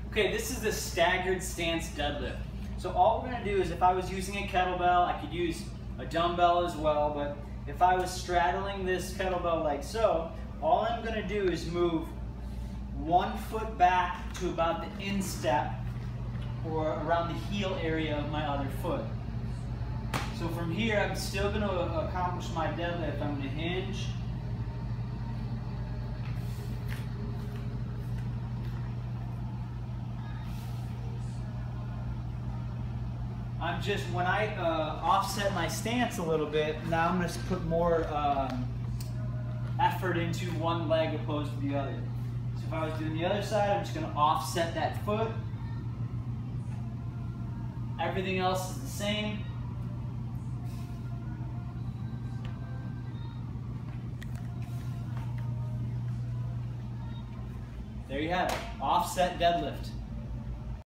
Okay, this is the staggered stance deadlift. So all we're gonna do is, if I was using a kettlebell, I could use a dumbbell as well, but if I was straddling this kettlebell like so, all I'm gonna do is move one foot back to about the instep or around the heel area of my other foot. So from here, I'm still gonna accomplish my deadlift. I'm gonna hinge, when I offset my stance a little bit, now I'm going to put more effort into one leg opposed to the other. So if I was doing the other side, I'm just going to offset that foot. Everything else is the same. There you have it, offset deadlift.